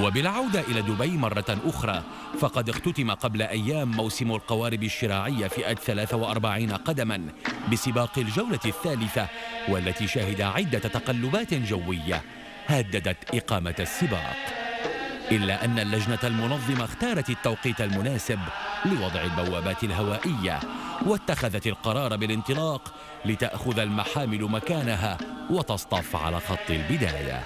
وبالعودة إلى دبي مرة أخرى، فقد اختتم قبل أيام موسم القوارب الشراعية فئة 43 قدما بسباق الجولة الثالثة، والتي شهد عدة تقلبات جوية هددت إقامة السباق، إلا أن اللجنة المنظمة اختارت التوقيت المناسب لوضع البوابات الهوائية، واتخذت القرار بالانطلاق لتأخذ المحامل مكانها وتصطف على خط البداية.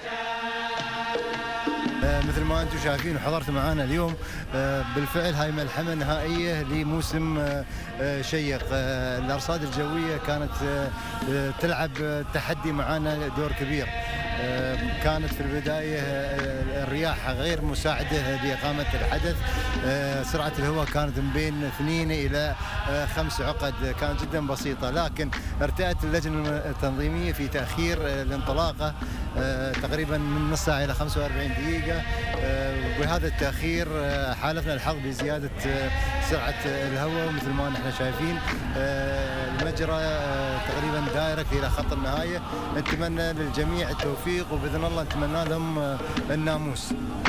مثل ما انتم شايفين وحضرتوا معنا اليوم، بالفعل هاي ملحمه نهائيه لموسم شيق. الارصاد الجويه كانت تلعب تحدي معنا دور كبير. كانت في البدايه الرياح غير مساعده لاقامه الحدث. سرعه الهواء كانت من بين 2 إلى 5 عقد، كانت جدا بسيطه، لكن ارتأت اللجنه التنظيميه في تاخير الانطلاقه تقريبا من نص ساعه الى 45 دقيقه. وبهذا التاخير حالفنا الحظ بزياده سرعه الهواء، ومثل ما نحن شايفين المجرى تقريبا دايركت الى خط النهايه. نتمنى للجميع التوفيق، وباذن الله نتمنى لهم الناموس.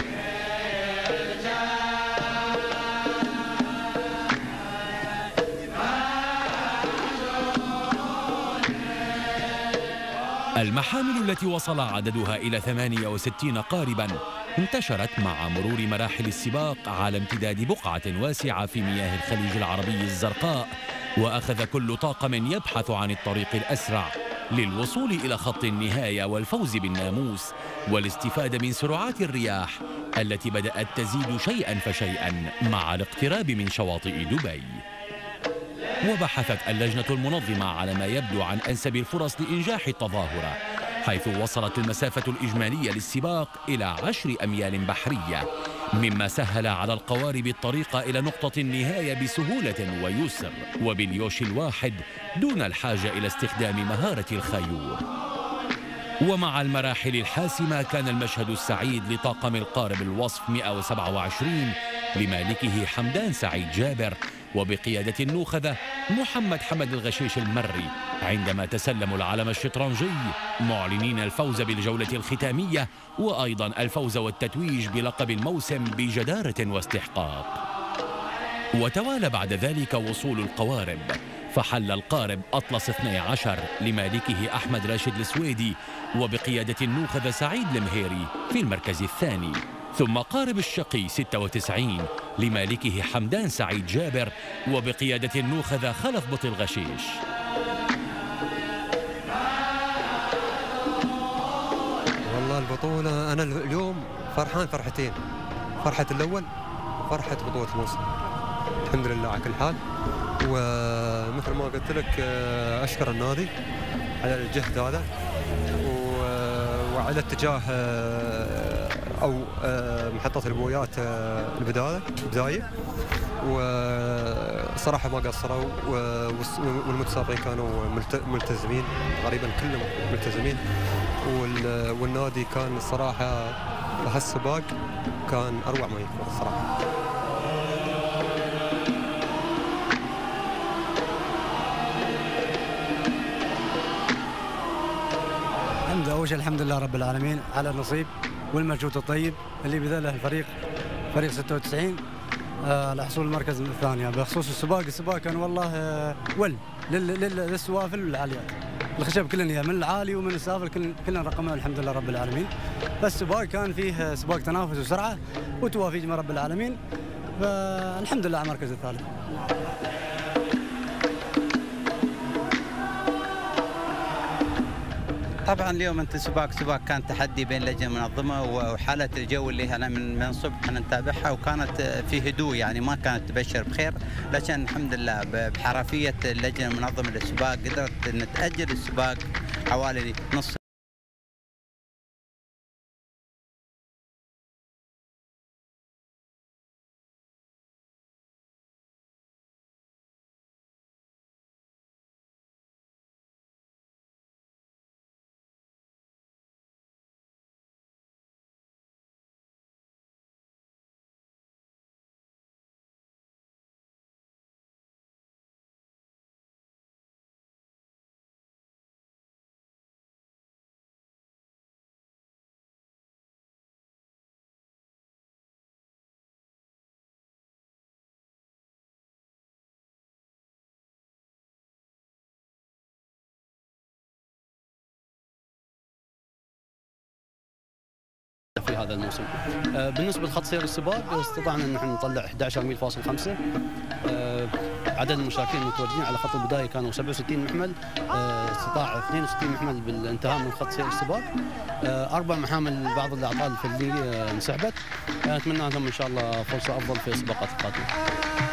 المحامل التي وصل عددها إلى 68 قاربا انتشرت مع مرور مراحل السباق على امتداد بقعة واسعة في مياه الخليج العربي الزرقاء، وأخذ كل طاقم يبحث عن الطريق الأسرع للوصول إلى خط النهاية والفوز بالناموس والاستفادة من سرعات الرياح التي بدأت تزيد شيئا فشيئا مع الاقتراب من شواطئ دبي. وبحثت اللجنة المنظمة على ما يبدو عن أنسب الفرص لإنجاح التظاهرة، حيث وصلت المسافة الإجمالية للسباق إلى 10 أميال بحرية، مما سهل على القوارب الطريق إلى نقطة النهاية بسهولة ويسر وباليوش الواحد دون الحاجة إلى استخدام مهارة الخيور. ومع المراحل الحاسمة كان المشهد السعيد لطاقم القارب الوصف 127 لمالكه حمدان سعيد جابر وبقيادة النوخذة محمد حمد الغشيش المري، عندما تسلموا العلم الشطرنجي معلنين الفوز بالجولة الختامية، وأيضا الفوز والتتويج بلقب الموسم بجدارة واستحقاق. وتوالى بعد ذلك وصول القوارب، فحل القارب أطلس 12 لمالكه أحمد راشد السويدي وبقيادة النوخذة سعيد المهيري في المركز الثاني، ثم قارب الشقي 96 لمالكه حمدان سعيد جابر وبقيادة النوخذة خلف بط الغشيش. والله البطولة أنا اليوم فرحان فرحتين، فرحة الأول وفرحة بطولة الموسم، الحمد لله على كل حال. ومثل ما قلت لك أشكر النادي على الجهد هذا وعلى اتجاه أو محطة البويات البداية، وصراحة ما قصروا، والمتسابقين كانوا ملتزمين، تقريبا كلهم ملتزمين، والنادي كان الصراحة بهالسباق كان أروع ما يكون الصراحة. أول شيء الحمد لله رب العالمين على النصيب والمجهود الطيب اللي بذله الفريق، فريق 96 لحصول المركز الثاني. بخصوص السباق كان والله للسوافل والعاليات، الخشب كلنا من العالي ومن السافل كلنا رقمنا الحمد لله رب العالمين. فالسباق كان فيه سباق تنافس وسرعة وتوافيق من رب العالمين، فالحمد لله على المركز الثالث. طبعا اليوم انت سباق كان تحدي بين اللجنه المنظمه وحاله الجو اللي انا من الصبح نتابعها، وكانت في هدوء، يعني ما كانت تبشر بخير، لكن الحمد لله بحرفيه اللجنه المنظمه للسباق قدرت ان تاجل السباق حوالي نص في هذا الموسم. بالنسبه لخط سير السباق استطعنا ان نحن نطلع 11 ميل فاصل 5. عدد المشاركين المتواجدين على خط البدايه كانوا 67 محمل، استطاع 62 محمل بالانتهاء من خط سير السباق. 4 محامل بعض الاعطال الفرديه انسحبت. اتمنى لهم ان شاء الله فرصه افضل في السباقات القادمه.